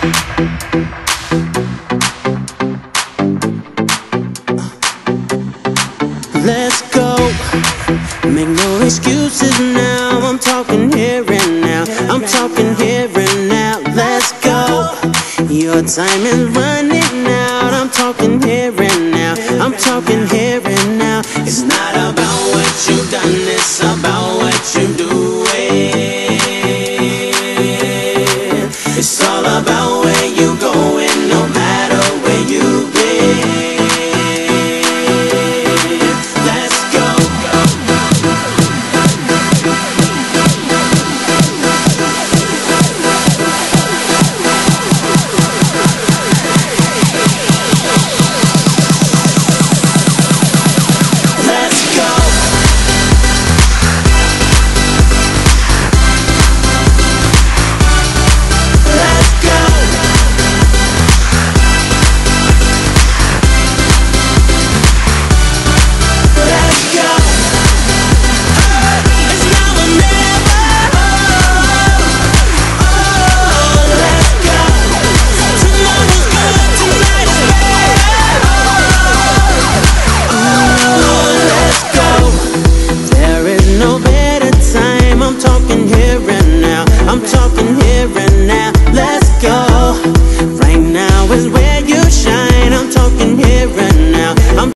Let's go. Make no excuses now. I'm talking here and now. I'm talking here and now. Let's go. Your time is running out. I'm talking here and now. I'm talking here and now. It's not about what you've done, it's about what you're doing. It's all about where you're going.